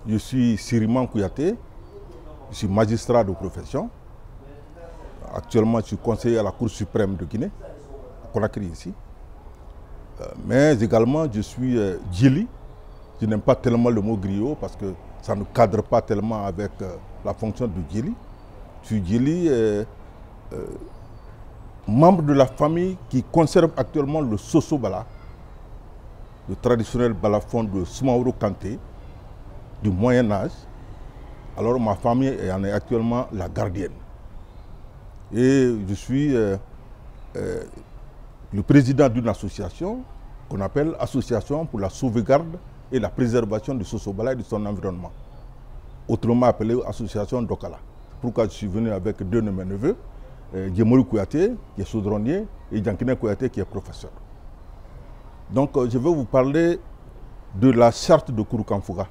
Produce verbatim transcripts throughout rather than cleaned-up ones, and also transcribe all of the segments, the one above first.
Je suis Siriman Kouyaté, je suis magistrat de profession. Actuellement, je suis conseiller à la Cour suprême de Guinée, à Conakry ici. Euh, mais également, je suis euh, djili. Je n'aime pas tellement le mot griot parce que ça ne cadre pas tellement avec euh, la fonction du djili. Je suis djili, euh, euh, membre de la famille qui conserve actuellement le Soso Bala, le traditionnel balafon de Soumaoro Kanté, du Moyen-Âge. Alors ma famille en est actuellement la gardienne. Et je suis euh, euh, le président d'une association qu'on appelle Association pour la sauvegarde et la préservation du Soso-Bala et de son environnement. Autrement appelée Association Dokala. Pourquoi je suis venu avec deux de mes neveux, euh, Djemori Kouyaté, qui est chaudronnier, et Djankine Kouyaté, qui est professeur. Donc euh, je vais vous parler de la charte de Kouroukanfouga.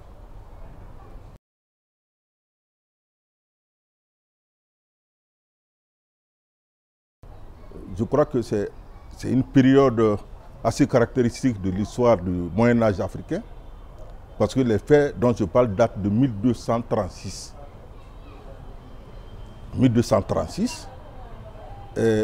Je crois que c'est une période assez caractéristique de l'histoire du Moyen-Âge africain, parce que les faits dont je parle datent de mille deux cent trente-six. mille deux cent trente-six, et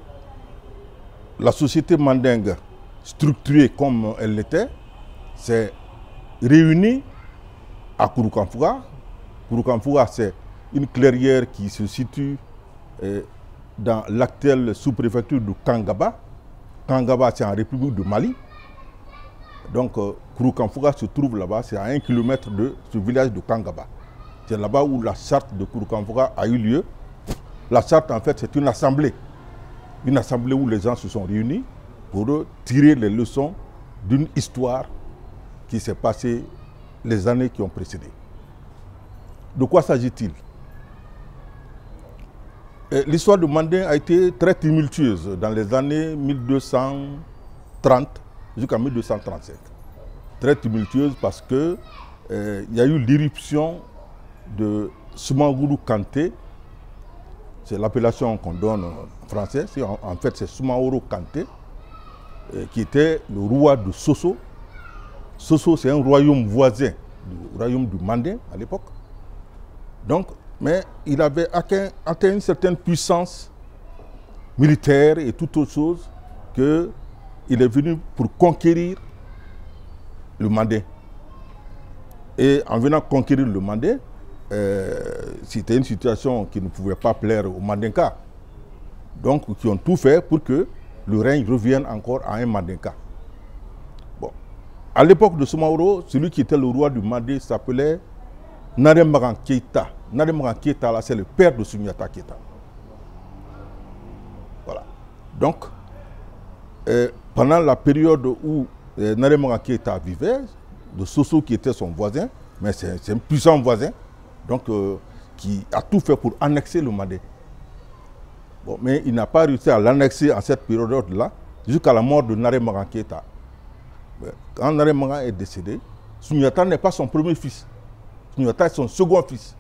la société mandingue, structurée comme elle l'était, s'est réunie à Kouroukanfouga. Kouroukanfouga, c'est une clairière qui se situe eh, dans l'actuelle sous-préfecture de Kangaba. Kangaba, c'est en République de Mali. Donc, euh, Kouroukanfouga se trouve là-bas, c'est à un kilomètre de ce village de Kangaba. C'est là-bas où la charte de Kouroukanfouga a eu lieu. La charte, en fait, c'est une assemblée. Une assemblée où les gens se sont réunis pour tirer les leçons d'une histoire qui s'est passée les années qui ont précédé. De quoi s'agit-il? L'histoire de Mandin a été très tumultueuse dans les années mille deux cent trente jusqu'à mille deux cent trente-cinq. Très tumultueuse parce qu'il euh, y a eu l'irruption de Soumaoro Kanté. C'est l'appellation qu'on donne en français. En, en fait, c'est Soumaoro Kanté, euh, qui était le roi de Soso. Soso, c'est un royaume voisin du royaume du Mandin à l'époque. Donc, mais il avait atteint, atteint une certaine puissance militaire et toute autre chose qu'il est venu pour conquérir le Mandin. Et en venant conquérir le Mandin, euh, c'était une situation qui ne pouvait pas plaire aux Mandinkas. Donc, qui ont tout fait pour que le règne revienne encore à un Mandinka. Bon. À l'époque de Soumaoro, celui qui était le roi du Mandin s'appelait Naremagan Keïta. Naremagan Keïta, c'est le père de Soumyata Keïta. Voilà. Donc, euh, pendant la période où euh, Naremagan Keïta vivait, de Soso qui était son voisin, mais c'est un puissant voisin, donc euh, qui a tout fait pour annexer le Mandé. Bon, mais il n'a pas réussi à l'annexer en cette période-là, jusqu'à la mort de Naremagan Keïta. Quand Naremagan est décédé, Soumyata n'est pas son premier fils. Soumyata est son second fils.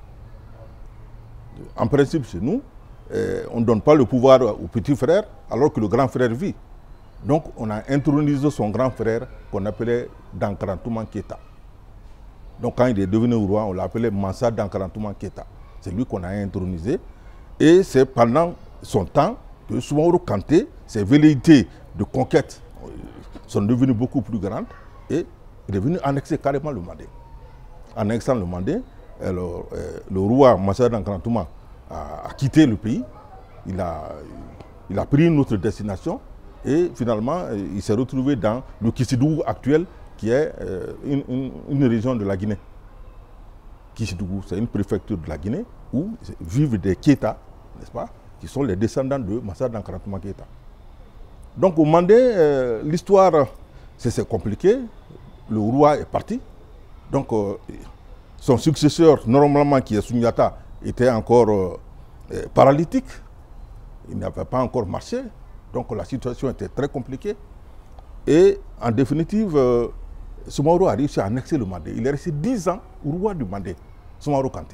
En principe, chez nous, eh, on ne donne pas le pouvoir au petit frère alors que le grand frère vit. Donc, on a intronisé son grand frère qu'on appelait Dankarantouman Keïta. Donc, quand il est devenu roi, on l'appelait Mansa Dankarantouman Keïta. C'est lui qu'on a intronisé. Et c'est pendant son temps que Soumaoro Kanté, ses velléités de conquête sont devenues beaucoup plus grandes et il est venu annexer carrément le Mandé. En annexant le Mandé, alors, euh, le roi Mansa Dankarantouman a, a quitté le pays, il a, il a pris une autre destination et finalement il s'est retrouvé dans le Kissidougou actuel qui est euh, une, une, une région de la Guinée. Kissidougou, c'est une préfecture de la Guinée où vivent des Keïta, n'est-ce pas, qui sont les descendants de Mansa Dankarantouman Keïta. Donc au Mandé, euh, l'histoire, c'est compliqué, le roi est parti, donc euh, son successeur, normalement, qui est Soumyata, était encore euh, paralytique. Il n'avait pas encore marché. Donc la situation était très compliquée. Et en définitive, euh, Soumaoro a réussi à annexer le Mandé. Il est resté dix ans roi du Mandé, Soumaoro Kanté.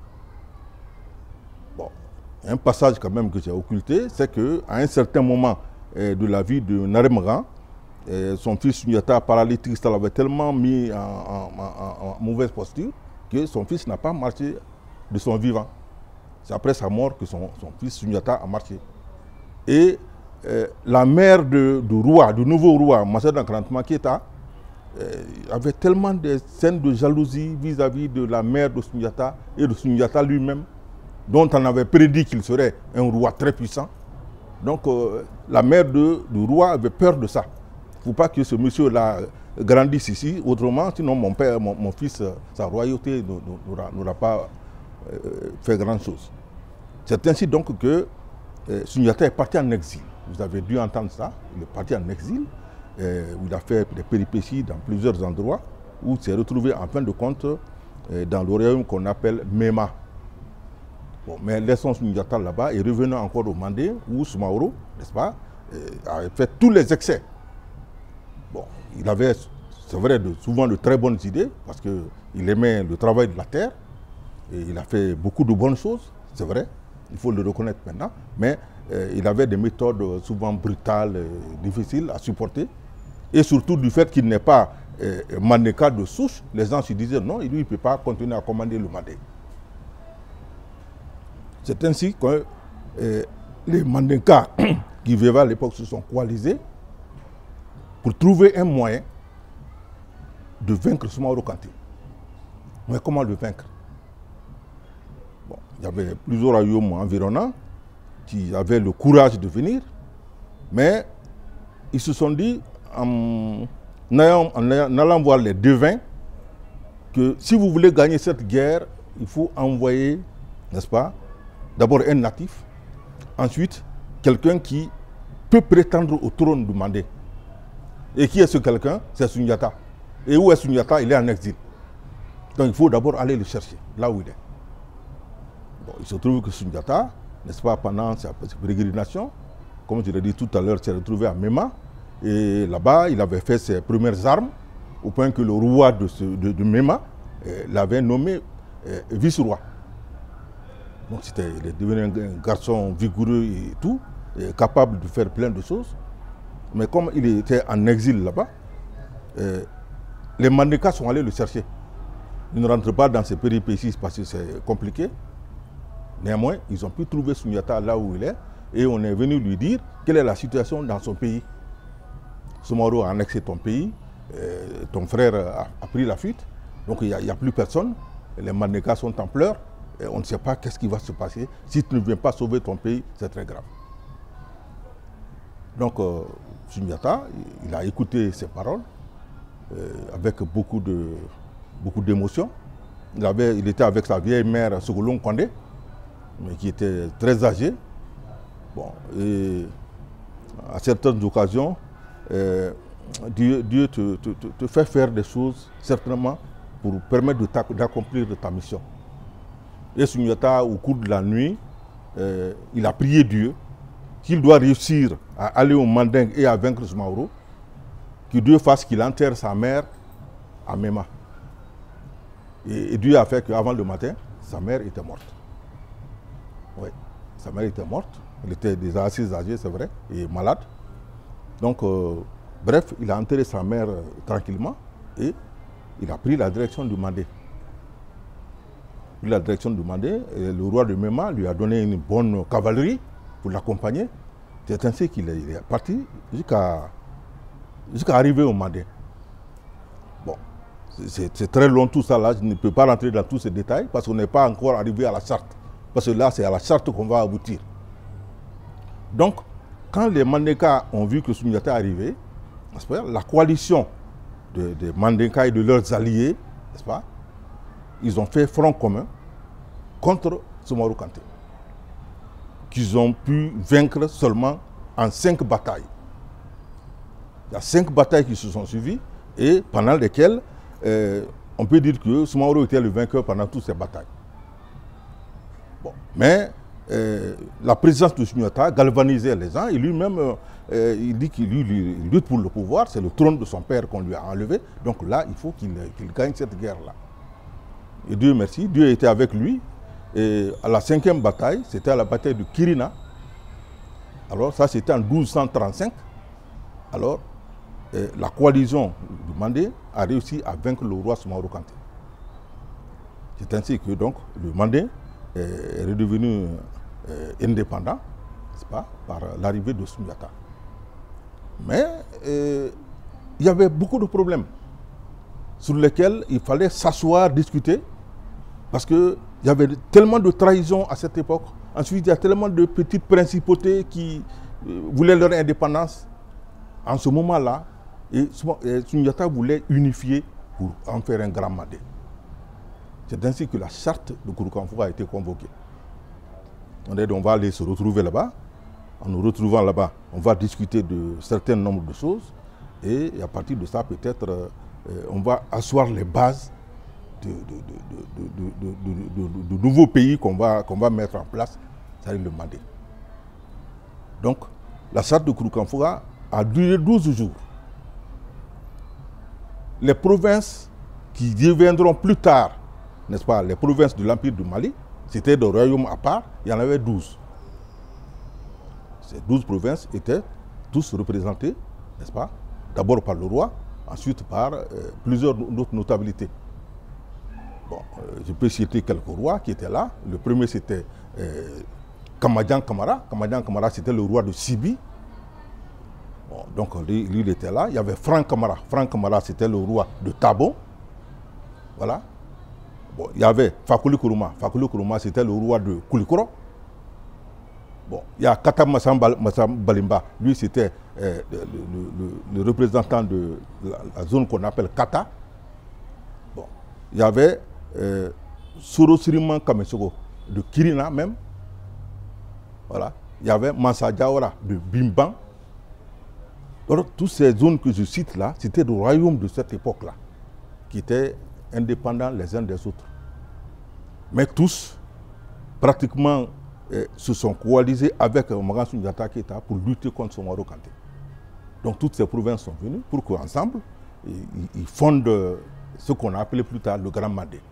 Bon, un passage quand même que j'ai occulté, c'est qu'à un certain moment euh, de la vie de Naremagan, euh, son fils Soumyata, paralytique, ça l'avait tellement mis en, en, en, en mauvaise posture que son fils n'a pas marché de son vivant. C'est après sa mort que son, son fils Sundiata a marché. Et euh, la mère de, du roi, du nouveau roi, Masséna Krantma Keïta, euh, avait tellement de scènes de jalousie vis-à-vis -vis de la mère de Sundiata et de Sundiata lui-même, dont on avait prédit qu'il serait un roi très puissant. Donc euh, la mère de, du roi avait peur de ça. Il ne faut pas que ce monsieur-là grandisse ici, autrement, sinon mon père, mon, mon fils, sa royauté n'aura pas euh, fait grand-chose. C'est ainsi donc que euh, Sundiata est parti en exil. Vous avez dû entendre ça. Il est parti en exil, euh, où il a fait des péripéties dans plusieurs endroits, où il s'est retrouvé en fin de compte euh, dans le royaume qu'on appelle Mema. Bon, mais laissons Sundiata là-bas et revenons encore au Mandé, où Soumaoro, n'est-ce pas, euh, a fait tous les excès. Bon, il avait, c'est vrai, de, souvent de très bonnes idées, parce qu'il aimait le travail de la terre, et il a fait beaucoup de bonnes choses, c'est vrai, il faut le reconnaître maintenant, mais euh, il avait des méthodes souvent brutales, euh, difficiles à supporter, et surtout du fait qu'il n'est pas euh, Mandéka de souche, les gens se disaient non, lui il ne peut pas continuer à commander le Mandé. C'est ainsi que euh, les Mandékas qui vivaient à l'époque se sont coalisés pour trouver un moyen de vaincre Soumaoro Kanté. Mais comment le vaincre? Bon, il y avait plusieurs royaumes environnants qui avaient le courage de venir, mais ils se sont dit, en allant, en allant voir les devins, que si vous voulez gagner cette guerre, il faut envoyer, n'est-ce pas, d'abord un natif, ensuite quelqu'un qui peut prétendre au trône du Mandé. Et qui est ce quelqu'un? C'est Sundiata. Et où est Sundiata? Il est en exil. Donc il faut d'abord aller le chercher, là où il est. Bon, il se trouve que Sundiata, n'est-ce pas, pendant sa pérégrination, comme je l'ai dit tout à l'heure, s'est retrouvé à Mema. Et là-bas, il avait fait ses premières armes, au point que le roi de, ce, de, de Mema eh, l'avait nommé eh, vice-roi. Donc c'était, il est devenu un garçon vigoureux et tout, et capable de faire plein de choses. Mais comme il était en exil là-bas, euh, les Mandékas sont allés le chercher. Ils ne rentrent pas dans ces péripéties parce que c'est compliqué. Néanmoins, ils ont pu trouver Sundiata là où il est et on est venu lui dire quelle est la situation dans son pays. Soumaoro a annexé ton pays, euh, ton frère a, a pris la fuite, donc il n'y a, a plus personne. Les Mandékas sont en pleurs et on ne sait pas qu'est-ce qui va se passer. Si tu ne viens pas sauver ton pays, c'est très grave. Donc, euh, Sundiata, il a écouté ces paroles euh, avec beaucoup de beaucoup d'émotion. Il, avait, il était avec sa vieille mère Sogolon Kondé, mais qui était très âgée. Bon, et à certaines occasions, euh, Dieu, Dieu te, te, te, te fait faire des choses, certainement, pour permettre d'accomplir ta mission. Et Sundiata, au cours de la nuit, euh, il a prié Dieu qu'il doit réussir à aller au Mandingue et à vaincre Soumaoro, que Dieu fasse qu'il enterre sa mère à Mema. Et, et Dieu a fait qu'avant le matin, sa mère était morte. Oui, sa mère était morte. Elle était déjà assez âgée, c'est vrai, et malade. Donc, euh, bref, il a enterré sa mère euh, tranquillement et il a pris la direction du Mandé. La direction du Mandé, et le roi de Mema lui a donné une bonne cavalerie pour l'accompagner. C'est ainsi qu'il est, est parti jusqu'à jusqu'à arriver au Mandé. Bon, c'est très long tout ça là, je ne peux pas rentrer dans tous ces détails parce qu'on n'est pas encore arrivé à la charte. Parce que là, c'est à la charte qu'on va aboutir. Donc, quand les Mandékas ont vu que Sundiata est arrivé, la coalition des de Mandékas et de leurs alliés, n'est-ce pas, ils ont fait front commun contre Soumaoro Kanté, qu'ils ont pu vaincre seulement en cinq batailles. Il y a cinq batailles qui se sont suivies et pendant lesquelles euh, on peut dire que Soumaoro était le vainqueur pendant toutes ces batailles. Bon, mais euh, la présence de Sundiata galvanisait les gens et lui-même, euh, il dit qu'il lutte pour le pouvoir, c'est le trône de son père qu'on lui a enlevé. Donc là, il faut qu'il qu'il gagne cette guerre-là. Et Dieu merci, Dieu était avec lui. Et à la cinquième bataille, c'était à la bataille de Kirina. Alors ça, c'était en douze cent trente-cinq. Alors, euh, la coalition du Mandé a réussi à vaincre le roi Soumaoro Kanté. C'est ainsi que donc le Mandé est redevenu euh, indépendant, n'est-ce pas, par l'arrivée de Soundiata. Mais euh, il y avait beaucoup de problèmes sur lesquels il fallait s'asseoir, discuter, parce qu'il y avait tellement de trahisons à cette époque. Ensuite, il y a tellement de petites principautés qui euh, voulaient leur indépendance. En ce moment-là, et Soundiata voulait unifier pour en faire un grand Mandé. C'est ainsi que la charte de Kouroukanfouga a été convoquée. On va aller se retrouver là-bas. En nous retrouvant là-bas, on va discuter de certains nombres de choses. Et à partir de ça, peut-être, euh, on va asseoir les bases de, de, de, de, de, de, de, de nouveaux pays qu'on va, qu'on va mettre en place, c'est-à-dire le Mandé. Donc, la charte de Kouroukanfouga a duré douze jours. Les provinces qui deviendront plus tard, n'est-ce pas, les provinces de l'Empire du Mali, c'était des royaumes à part, il y en avait douze. Ces douze provinces étaient tous représentées, n'est-ce pas, d'abord par le roi, ensuite par euh, plusieurs autres notabilités. Bon, euh, je peux citer quelques rois qui étaient là. Le premier, c'était euh, Kamadjan Kamara. Kamadjan Kamara, c'était le roi de Sibi. Bon, donc, lui, lui, il était là. Il y avait Franck Kamara. Franck Kamara, c'était le roi de Tabon. Voilà. Bon, il y avait Fakouli Kourouma. Fakouli Kourouma, c'était le roi de Koulikoro. Bon, il y a Kata Massam Balimba. Lui, c'était euh, le, le, le, le représentant de la, la zone qu'on appelle Kata. Bon, il y avait euh, Soro Siriman Kamesoko de Kirina même. Voilà. Il y avait Mansa Diawara de Bimban. Alors, toutes ces zones que je cite là, c'était le royaume de cette époque-là, qui étaient indépendants les uns des autres. Mais tous, pratiquement, eh, se sont coalisés avec Magan Soundiata Keita pour lutter contre Soumaoro Kanté. Donc toutes ces provinces sont venues pour qu'ensemble, ils, ils fondent ce qu'on a appelé plus tard le Grand Mandé.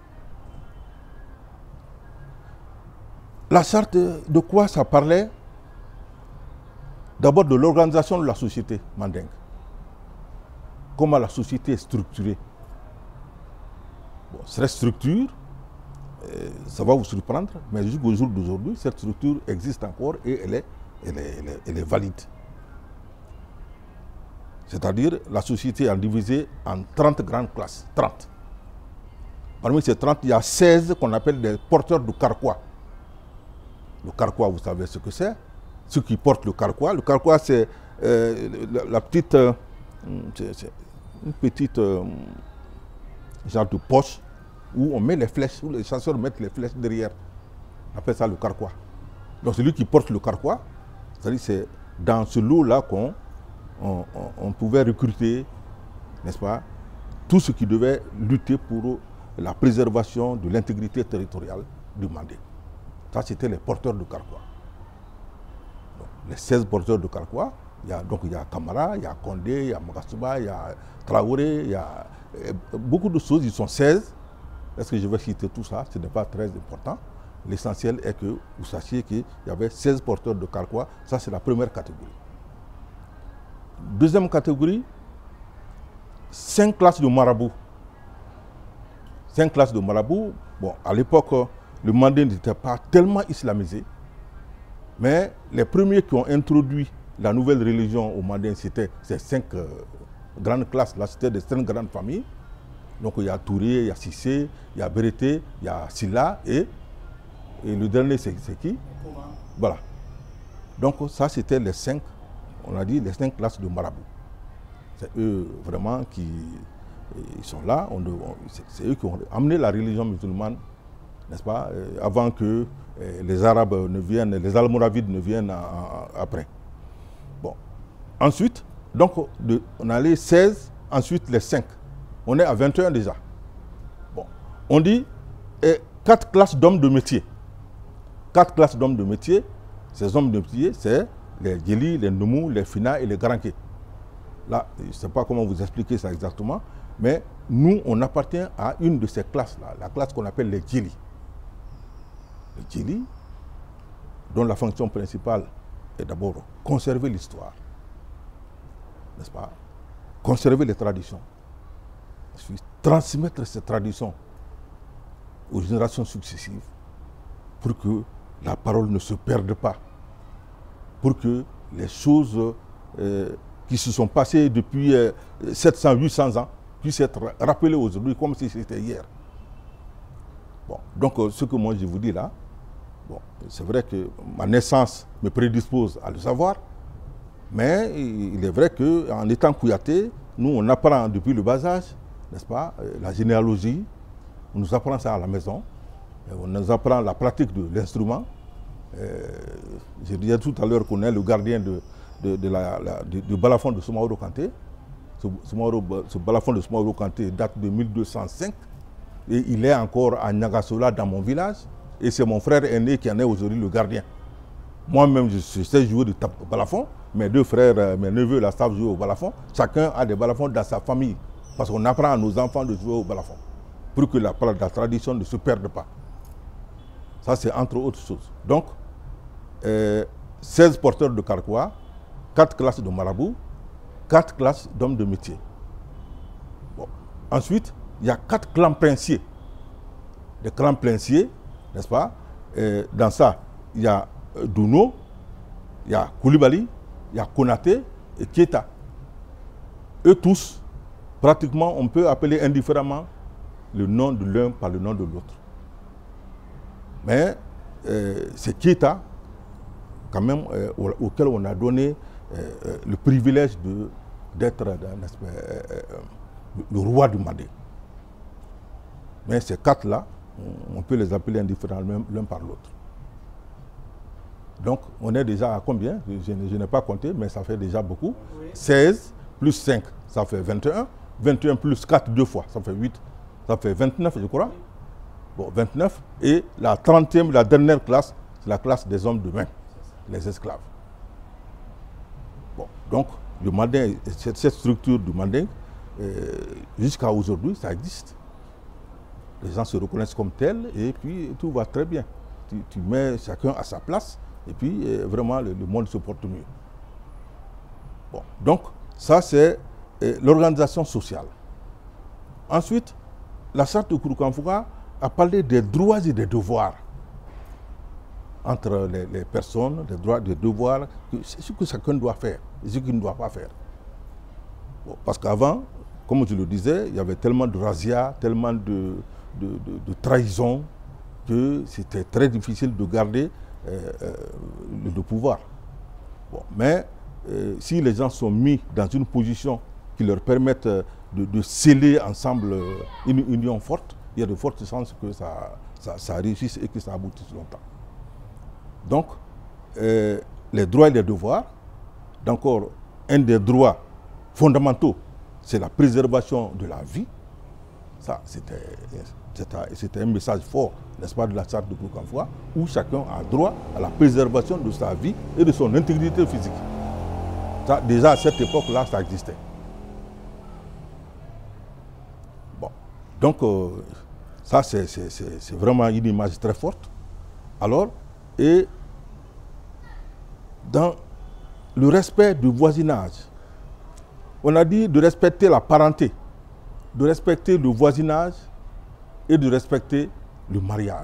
La charte, de quoi ça parlait? D'abord de l'organisation de la société mandingue. Comment la société est structurée. Bon, cette structure, euh, ça va vous surprendre, mais jusqu'au jour d'aujourd'hui, cette structure existe encore et elle est, elle est, elle est, elle est valide. C'est-à-dire, la société est divisée en trente grandes classes. trente. Parmi ces trente, il y a seize qu'on appelle des porteurs de carquois. Le carquois, vous savez ce que c'est? Ceux qui portent le carquois. Le carquois, c'est euh, la, la petite, euh, une petite euh, genre de poche où on met les flèches, où les chasseurs mettent les flèches derrière. On appelle ça le carquois. Donc celui qui porte le carquois, c'est-à-dire c'est dans ce lot-là qu'on on, on, on pouvait recruter, n'est-ce pas, tout ce qui devait lutter pour la préservation de l'intégrité territoriale du Mandé. Ça, c'était les porteurs de carquois. Les seize porteurs de carquois, il y a, donc il y a Kamara, il y a Condé, il y a Magasuba, il y a Traoré, il y a beaucoup de choses, ils sont seize. Est-ce que je vais citer tout ça? Ce n'est pas très important. L'essentiel est que vous sachiez qu'il y avait seize porteurs de carquois. Ça, c'est la première catégorie. Deuxième catégorie, cinq classes de marabouts. Cinq classes de marabouts. Bon, à l'époque, le Mandé n'était pas tellement islamisé. Mais les premiers qui ont introduit la nouvelle religion au Mandé, c'était ces cinq euh, grandes classes. Là, c'était des cinq grandes familles. Donc il y a Touré, il y a Sissé, il y a Bérété, il y a Silla et, et le dernier c'est qui? Voilà. Donc ça c'était les cinq, on a dit les cinq classes de marabouts. C'est eux vraiment qui ils sont là, c'est eux qui ont amené la religion musulmane, n'est-ce pas, avant que les Arabes ne viennent, les Almoravides ne viennent à, à, après. Bon. Ensuite, donc de, on a les seize, ensuite les cinq. On est à vingt et un déjà. Bon. On dit eh, quatre classes d'hommes de métier. Quatre classes d'hommes de métier. Ces hommes de métier, c'est les Djeli, les Noumou, les Fina et les Garanké. Là, je ne sais pas comment vous expliquer ça exactement, mais nous, on appartient à une de ces classes-là, la classe qu'on appelle les Djeli. Les Djeli, dont la fonction principale est d'abord conserver l'histoire, n'est-ce pas? Conserver les traditions. Transmettre ces traditions aux générations successives pour que la parole ne se perde pas, pour que les choses euh, qui se sont passées depuis euh, sept cents, huit cents ans puissent être rappelées aujourd'hui comme si c'était hier. Bon, donc euh, ce que moi je vous dis là, bon, c'est vrai que ma naissance me prédispose à le savoir, mais il est vrai qu'en étant Kouyaté, nous on apprend depuis le bas âge, n'est-ce pas, la généalogie, on nous apprend ça à la maison, on nous apprend la pratique de l'instrument. Euh, je disais tout à l'heure qu'on est le gardien de, de, de la, la, de, du balafon de Soumaoro Kanté. Ce, ce balafon de Soumaoro Kanté date de mille deux cent cinq et il est encore à Nyagasola dans mon village et c'est mon frère aîné qui en est aujourd'hui le gardien. Moi-même je, je sais jouer du balafon, mes deux frères, mes neveux là savent jouer au balafon. Chacun a des balafons dans sa famille parce qu'on apprend à nos enfants de jouer au balafon pour que la, la tradition ne se perde pas. Ça c'est entre autres choses. Donc, Euh, seize porteurs de Karkoua, quatre classes de marabout, quatre classes d'hommes de métier. Bon. Ensuite, il y a quatre clans princiers. Des clans princiers, n'est-ce pas? Et dans ça, il y a euh, Douno, il y a Koulibaly, il y a Konaté et Keita. Eux tous, pratiquement, on peut appeler indifféremment le nom de l'un par le nom de l'autre. Mais euh, c'est Keita quand même euh, auquel on a donné euh, le privilège d'être euh, euh, le roi du Mandé. Mais ces quatre-là, on, on peut les appeler indifféremment l'un par l'autre. Donc on est déjà à combien? Je, je n'ai pas compté, mais ça fait déjà beaucoup. Oui. seize plus cinq, ça fait vingt et un. vingt et un plus quatre deux fois, ça fait huit. Ça fait vingt-neuf, je crois. Bon, vingt-neuf. Et la trentième, la dernière classe, c'est la classe des hommes de main. Les esclaves. Bon, donc, le Manding, cette, cette structure du Manding, euh, jusqu'à aujourd'hui, ça existe. Les gens se reconnaissent comme tels et puis tout va très bien. Tu, tu mets chacun à sa place et puis euh, vraiment le, le monde se porte mieux. Bon, donc, ça c'est euh, l'organisation sociale. Ensuite, la charte de Kouroukanfouka a parlé des droits et des devoirs entre les, les personnes, les droits et les devoirs, c'est ce que chacun doit faire et ce qu'il ne doit pas faire. Bon, parce qu'avant, comme je le disais, il y avait tellement de razzias, tellement de, de, de, de trahison, que c'était très difficile de garder euh, euh, le, le pouvoir. Bon, mais euh, si les gens sont mis dans une position qui leur permette de, de sceller ensemble une union forte, il y a de fortes chances que ça, ça, ça réussisse et que ça aboutisse longtemps. Donc, euh, les droits et les devoirs, d'encore un des droits fondamentaux, c'est la préservation de la vie. Ça, c'était un message fort, n'est-ce pas, de la charte de Kouroukanfouka, où chacun a droit à la préservation de sa vie et de son intégrité physique. Ça, déjà à cette époque-là, ça existait. Bon, donc, euh, ça, c'est vraiment une image très forte. Alors, et dans le respect du voisinage, on a dit de respecter la parenté, de respecter le voisinage et de respecter le mariage.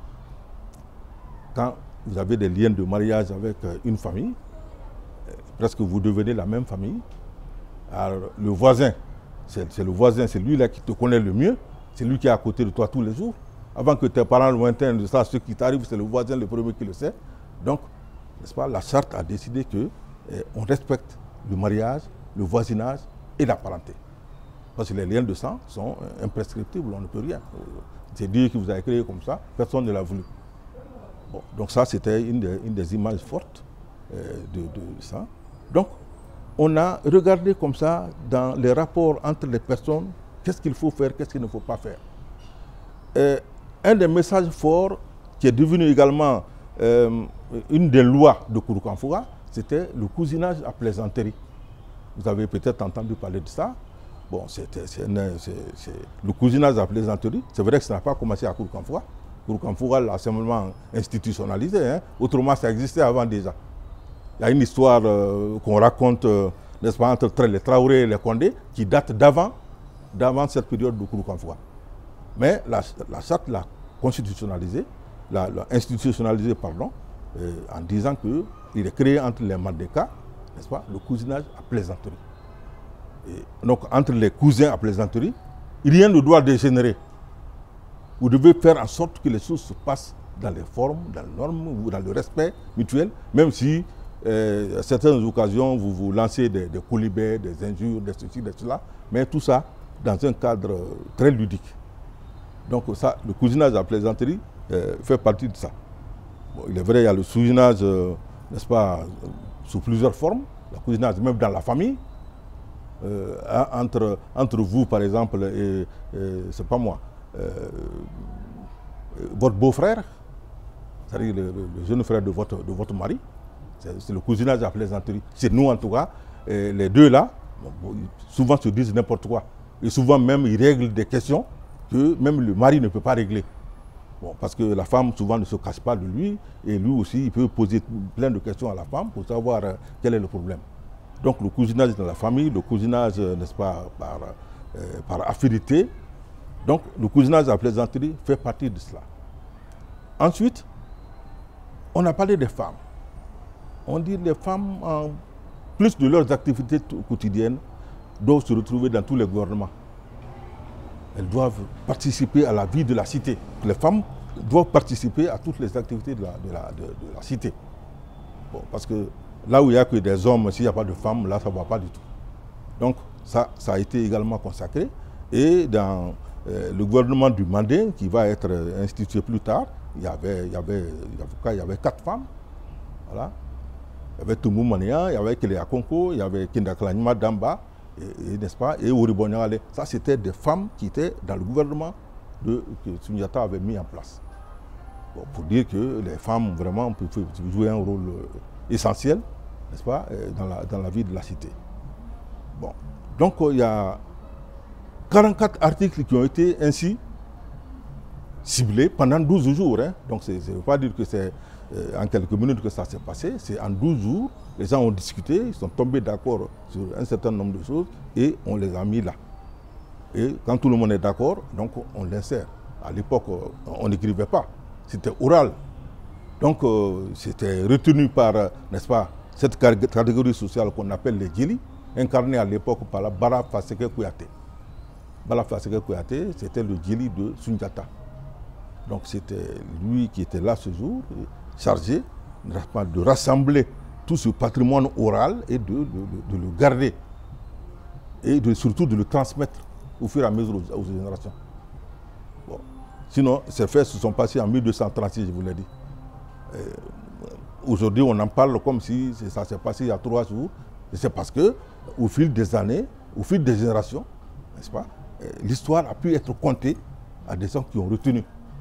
Quand vous avez des liens de mariage avec une famille, presque vous devenez la même famille. Alors, le voisin, c'est le voisin, c'est lui là qui te connaît le mieux, c'est lui qui est à côté de toi tous les jours. Avant que tes parents lointains ne sachent ce qui t'arrive, c'est le voisin le premier qui le sait. Donc, n'est-ce pas, la charte a décidé que eh, on respecte le mariage, le voisinage et la parenté. Parce que les liens de sang sont imprescriptibles, on ne peut rien. C'est Dieu qui vous a créé comme ça, personne ne l'a voulu. Bon, donc ça, c'était une, une des images fortes euh, de, de ça. Donc, on a regardé comme ça dans les rapports entre les personnes, qu'est-ce qu'il faut faire, qu'est-ce qu'il ne faut pas faire. Euh, un des messages forts qui est devenu également euh, une des lois de Kouroukanfouka, c'était le cousinage à plaisanterie. Vous avez peut-être entendu parler de ça. Bon, c'est le cousinage à plaisanterie. C'est vrai que ça n'a pas commencé à Kouroukanfouka. Kouroukanfouka l'a simplement institutionnalisé. Hein. Autrement, ça existait avant déjà. Il y a une histoire euh, qu'on raconte, euh, n'est-ce pas, entre les Traoré et les Condé, qui date d'avant, d'avant cette période de Kouroukanfouka. Mais la, la charte l'a constitutionnalisé, l'a, l'a institutionnalisé, pardon, euh, en disant qu'il est créé entre les Mandéka, n'est-ce pas, le cousinage à plaisanterie. Et donc, entre les cousins à plaisanterie, rien ne doit dégénérer. Vous devez faire en sorte que les choses se passent dans les formes, dans les normes, ou dans le respect mutuel, même si euh, à certaines occasions, vous vous lancez des, des colibets, des injures, des ceci, des cela, mais tout ça dans un cadre très ludique. Donc ça, le cousinage à plaisanterie euh, fait partie de ça. Bon, il est vrai, il y a le cousinage, euh, n'est-ce pas, euh, sous plusieurs formes, le cousinage même dans la famille, euh, entre, entre vous par exemple, et, et c'est pas moi, euh, votre beau-frère, c'est-à-dire le, le jeune frère de votre, de votre mari, c'est le cousinage à plaisanterie. C'est nous en tout cas, et les deux là, bon, souvent se disent n'importe quoi. Et souvent même ils règlent des questions que même le mari ne peut pas régler. Bon, parce que la femme souvent ne se cache pas de lui, et lui aussi il peut poser plein de questions à la femme pour savoir euh, quel est le problème. Donc le cousinage dans la famille, le cousinage, euh, n'est-ce pas, par, euh, par affinité. Donc le cousinage à plaisanterie fait partie de cela. Ensuite, on a parlé des femmes. On dit que les femmes, en plus de leurs activités quotidiennes, doivent se retrouver dans tous les gouvernements. Elles doivent participer à la vie de la cité. Les femmes doivent participer à toutes les activités de la, de la, de, de la cité. Bon, parce que là où il n'y a que des hommes, s'il n'y a pas de femmes, là ça ne va pas du tout. Donc ça, ça a été également consacré. Et dans euh, le gouvernement du Mandé, qui va être institué plus tard, il y avait, il y avait, il y avait quatre femmes. Voilà. Il y avait Toumou Mania, il y avait Kelea Konko, il y avait Kindaklanyma Damba, et, et, n'est-ce pas, et Oribonyale. Ça, c'était des femmes qui étaient dans le gouvernement de, que Sundiata avait mis en place. Bon, pour dire que les femmes, vraiment, peuvent jouer un rôle essentiel, n'est-ce pas, dans la, dans la vie de la cité. Bon. Donc, il y a quarante-quatre articles qui ont été ainsi ciblés pendant douze jours. Hein. Donc, ça ne veut pas dire que c'est euh, en quelques minutes que ça s'est passé. C'est en douze jours, les gens ont discuté, ils sont tombés d'accord sur un certain nombre de choses et on les a mis là. Et quand tout le monde est d'accord, donc on l'insère. À l'époque, on n'écrivait pas, c'était oral. Donc, euh, c'était retenu par, euh, n'est-ce pas, cette catégorie sociale qu'on appelle les Djili, incarnée à l'époque par la Bara Faseke Kouyaté. Bara Faseke Kouyaté, c'était le Djili de Sundiata. Donc c'était lui qui était là ce jour, chargé de rassembler tout ce patrimoine oral et de, de, de, de le garder. Et de, surtout de le transmettre au fur et à mesure aux, aux générations. Bon. Sinon, ces faits se sont passés en mille deux cent trente-six, je vous l'ai dit. Aujourd'hui, on en parle comme si ça s'est passé il y a trois jours. C'est parce que, au fil des années, au fil des générations, n'est-ce pas, l'histoire a pu être contée à des gens qui ont retenu,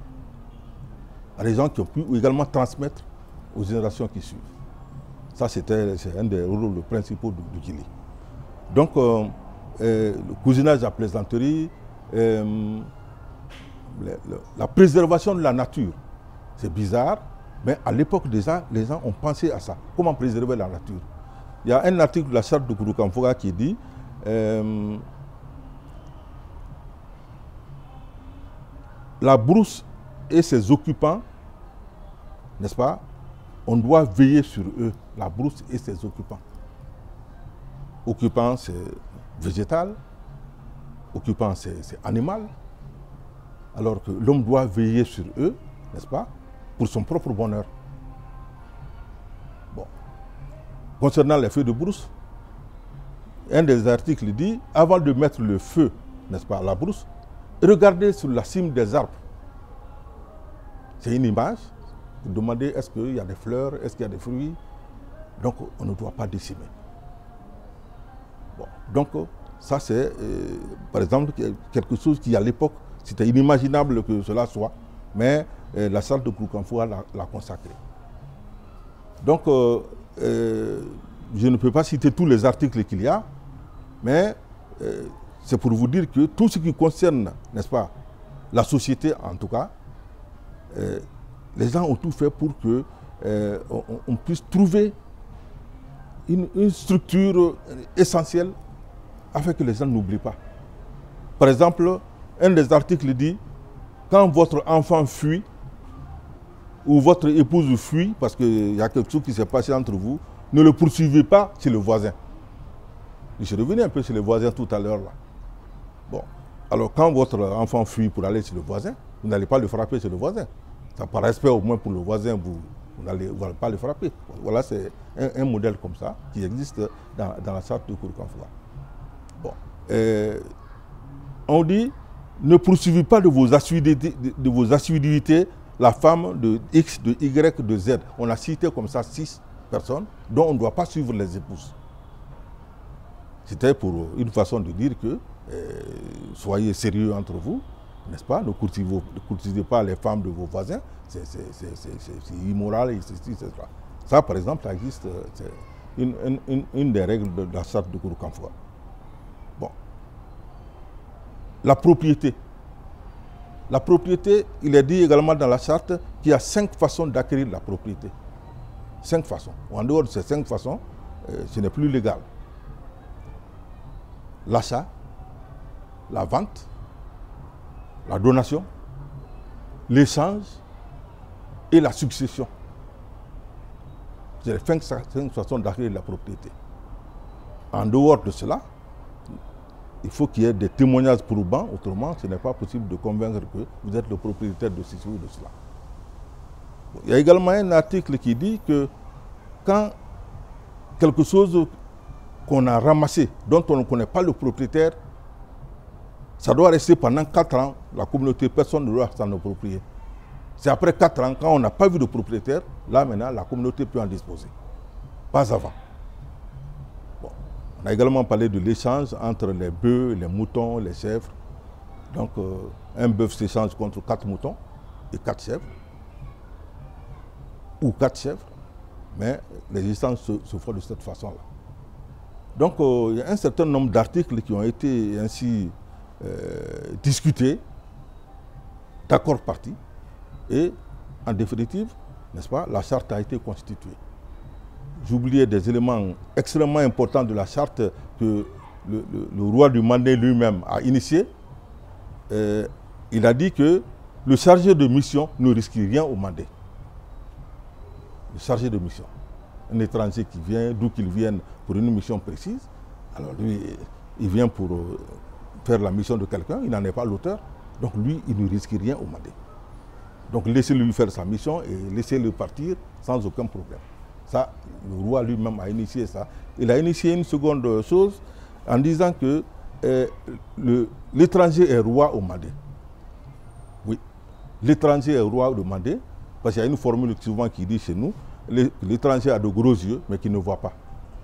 à des gens qui ont pu également transmettre aux générations qui suivent. Ça, c'était un des rôles principaux du Djili. Donc, euh, euh, le cousinage à plaisanterie, euh, le, le, la préservation de la nature, c'est bizarre, mais à l'époque déjà, les gens ont pensé à ça. Comment préserver la nature? Il y a un article de la charte de Kouroukanfouga qui dit euh, la brousse et ses occupants, n'est-ce pas, on doit veiller sur eux, la brousse et ses occupants. Occupant, c'est végétal, occupant, c'est animal, alors que l'homme doit veiller sur eux, n'est-ce pas, pour son propre bonheur. Bon. Concernant les feux de brousse, un des articles dit, avant de mettre le feu, n'est-ce pas, à la brousse, regardez sur la cime des arbres. C'est une image. Vous demandez est-ce qu'il y a des fleurs, est-ce qu'il y a des fruits. Donc on ne doit pas décimer. Bon. Donc ça c'est, euh, par exemple, quelque chose qui à l'époque, c'était inimaginable que cela soit, mais euh, la salle de Kouroukanfouga l'a consacré. Donc euh, euh, je ne peux pas citer tous les articles qu'il y a, mais euh, c'est pour vous dire que tout ce qui concerne, n'est-ce pas, la société en tout cas, euh, les gens ont tout fait pour que euh, on, on puisse trouver une, une structure essentielle afin que les gens n'oublient pas. Par exemple, un des articles dit quand votre enfant fuit, ou votre épouse fuit, parce qu'il y a quelque chose qui s'est passé entre vous, ne le poursuivez pas chez le voisin. Je suis revenu un peu chez le voisin tout à l'heure là. Bon, alors quand votre enfant fuit pour aller chez le voisin, vous n'allez pas le frapper chez le voisin. Ça, par respect au moins pour le voisin, vous, vous n'allez pas le frapper. Voilà, c'est un, un modèle comme ça qui existe dans, dans la charte de Kouroukanfouga. Bon, euh, on dit, ne poursuivez pas de vos assiduités, de, de vos assiduités la femme de X, de Y, de Z. On a cité comme ça six personnes dont on ne doit pas suivre les épouses. C'était pour une façon de dire que euh, soyez sérieux entre vous, n'est-ce pas? Ne courtisez, ne courtisez pas les femmes de vos voisins, c'est immoral, et ceci, et cetera. Ça, par exemple, ça existe, c'est une, une, une des règles de la charte de Kouroukanfouga. Bon. La propriété. La propriété, il est dit également dans la charte qu'il y a cinq façons d'acquérir la propriété. Cinq façons. En dehors de ces cinq façons, euh, ce n'est plus légal. L'achat, la vente, la donation, l'échange et la succession. C'est les cinq, cinq façons d'acquérir la propriété. En dehors de cela, il faut qu'il y ait des témoignages probants, autrement ce n'est pas possible de convaincre que vous êtes le propriétaire de ceci ou de cela. Il y a également un article qui dit que quand quelque chose qu'on a ramassé, dont on ne connaît pas le propriétaire, ça doit rester pendant quatre ans, la communauté, personne ne doit s'en approprier. C'est après quatre ans, quand on n'a pas vu de propriétaire, là maintenant la communauté peut en disposer. Pas avant. Bon. On a également parlé de l'échange entre les bœufs, les moutons, les chèvres. Donc euh, un bœuf s'échange contre quatre moutons et quatre chèvres. Ou quatre chèvres. Mais les échanges se, se font de cette façon-là. Donc euh, il y a un certain nombre d'articles qui ont été ainsi euh, discutés, d'accord partis, et en définitive, n'est-ce pas, la charte a été constituée. J'oubliais des éléments extrêmement importants de la charte que le, le, le roi du Mandé lui-même a initié. Euh, il a dit que le chargé de mission ne risque rien au Mandé. Le chargé de mission. Un étranger qui vient, d'où qu'il vienne pour une mission précise, alors lui, il vient pour euh, faire la mission de quelqu'un, il n'en est pas l'auteur, donc lui, il ne risque rien au Mandé. Donc laissez-le faire sa mission et laissez-le partir sans aucun problème. Ça, le roi lui-même a initié ça. Il a initié une seconde chose en disant que euh, l'étranger est roi au Mandé. Oui, l'étranger est roi au Mandé, parce qu'il y a une formule souvent qui dit chez nous, l'étranger a de gros yeux, mais qui ne voit pas.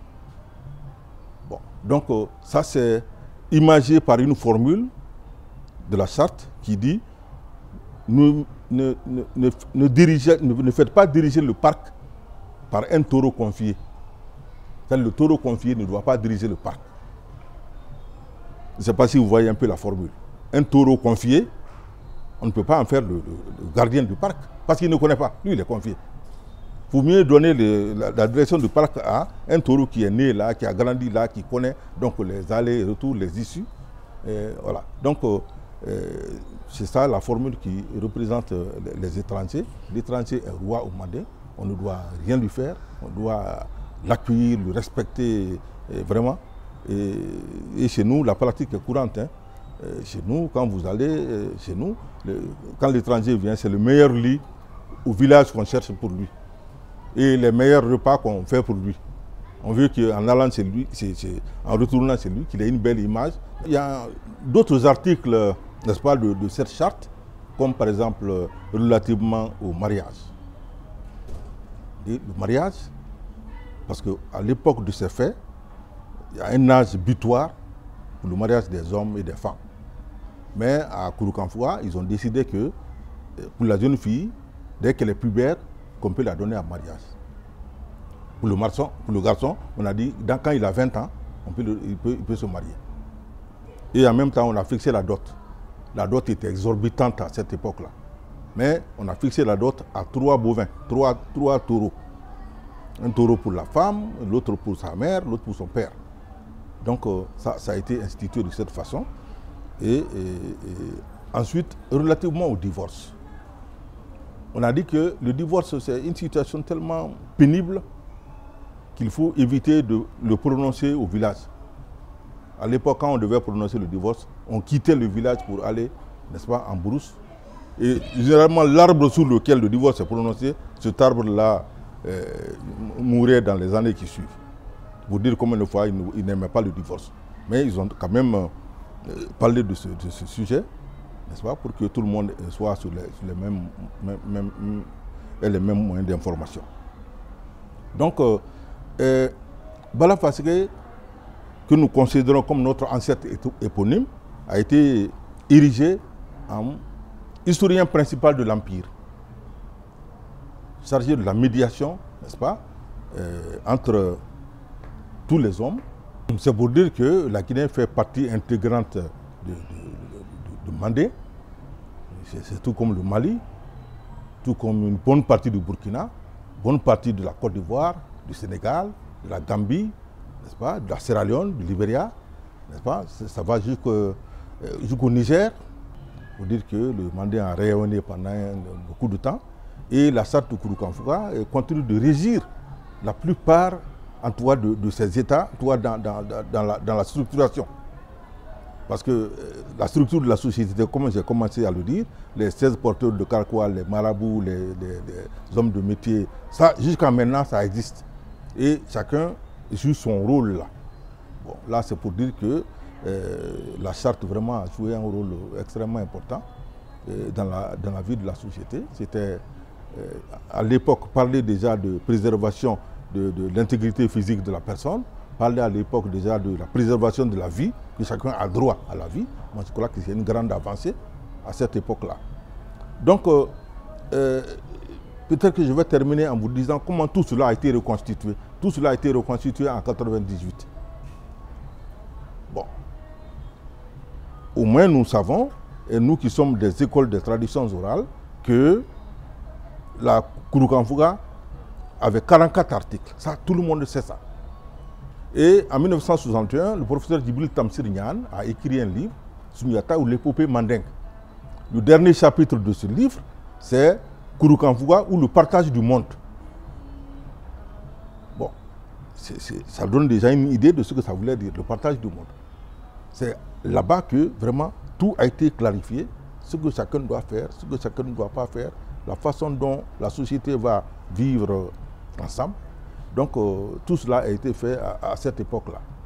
Bon, donc euh, ça c'est imagé par une formule de la charte qui dit ne, ne, ne, ne, ne, dirigez, ne, ne faites pas diriger le parc par un taureau confié. Le taureau confié ne doit pas diriger le parc. Je ne sais pas si vous voyez un peu la formule. Un taureau confié, on ne peut pas en faire le, le, le gardien du parc, parce qu'il ne connaît pas. Lui, il est confié. Il faut mieux donner le, la, la direction du parc à un taureau qui est né là, qui a grandi là, qui connaît donc les allées et retours, les issues. Et voilà. Donc, euh, c'est ça la formule qui représente les, les étrangers. L'étranger est roi au Mandé. On ne doit rien lui faire. On doit l'accueillir, le respecter et vraiment. Et, et chez nous, la pratique est courante. Hein. Chez nous, quand vous allez chez nous, le, quand l'étranger vient, c'est le meilleur lit au village qu'on cherche pour lui. Et les meilleurs repas qu'on fait pour lui. On veut qu'en allant chez lui, c'est, c'est, en retournant chez lui, qu'il ait une belle image. Il y a d'autres articles, n'est-ce pas, de, de cette charte, comme par exemple relativement au mariage. Et le mariage, parce qu'à l'époque de ces faits, il y a un âge butoir pour le mariage des hommes et des femmes. Mais à Kouroukanfouga, ils ont décidé que pour la jeune fille, dès qu'elle est pubère, qu'on peut la donner en mariage. Pour le, garçon, pour le garçon, on a dit, dans, quand il a vingt ans, on peut le, il, peut, il peut se marier. Et en même temps, on a fixé la dot. La dot était exorbitante à cette époque-là. Mais on a fixé la dot à trois bovins, trois, trois taureaux. Un taureau pour la femme, l'autre pour sa mère, l'autre pour son père. Donc euh, ça, ça a été institué de cette façon. Et, et, et Ensuite, relativement au divorce, on a dit que le divorce, c'est une situation tellement pénible qu'il faut éviter de le prononcer au village. À l'époque, quand on devait prononcer le divorce, on quittait le village pour aller, n'est-ce pas, en brousse. Et généralement, l'arbre sur lequel le divorce est prononcé, cet arbre-là euh, mourait dans les années qui suivent. Pour dire combien de fois ils n'aimaient pas le divorce. Mais ils ont quand même euh, parlé de ce, de ce sujet, n'est-ce pas, pour que tout le monde soit sur les, sur les mêmes, mêmes, mêmes, ait les mêmes moyens d'information. Donc, euh, euh, Bala Faseke, que nous considérons comme notre ancêtre éponyme, a été érigé en historien principal de l'Empire, chargé de la médiation, n'est-ce pas, euh, entre tous les hommes. C'est pour dire que la Guinée fait partie intégrante de, de, de, de Mandé. C'est tout comme le Mali, tout comme une bonne partie du Burkina, bonne partie de la Côte d'Ivoire, du Sénégal, de la Gambie, n'est-ce pas, de la Sierra Leone, du Libéria, n'est-ce pas, ça va jusqu'au jusqu'au Niger. Pour dire que le Mandé a rayonné pendant beaucoup de temps. Et la charte de Kouroukanfouka continue de régir la plupart en tout cas de, de ces États, en tout cas dans, dans, dans, la, dans la structuration. Parce que euh, la structure de la société, comme j'ai commencé à le dire, les seize porteurs de carquois, les marabouts, les, les, les hommes de métier, ça, jusqu'à maintenant, ça existe. Et chacun joue son rôle là. Bon, là, c'est pour dire que euh, la charte vraiment a joué un rôle extrêmement important euh, dans, la, dans la vie de la société. C'était, euh, à l'époque, parler déjà de préservation de, de l'intégrité physique de la personne, parler à l'époque déjà de la préservation de la vie, que chacun a droit à la vie. Moi, je crois que c'est une grande avancée à cette époque-là. Donc, euh, euh, peut-être que je vais terminer en vous disant comment tout cela a été reconstitué. Tout cela a été reconstitué en mille neuf cent quatre-vingt-dix-huit. Bon. Au moins, nous savons, et nous qui sommes des écoles de traditions orales, que la Kouroukanfouka avait quarante-quatre articles. Ça, tout le monde sait ça. Et en mille neuf cent soixante et un, le professeur Djibril Tamsir Niane a écrit un livre, Soumyata ou l'épopée mandingue. Le dernier chapitre de ce livre, c'est Kouroukanfouka ou le partage du monde. Bon, c'est, c'est, ça donne déjà une idée de ce que ça voulait dire, le partage du monde. C'est là-bas que vraiment tout a été clarifié, ce que chacun doit faire, ce que chacun ne doit pas faire, la façon dont la société va vivre ensemble. Donc euh, tout cela a été fait à, à cette époque-là.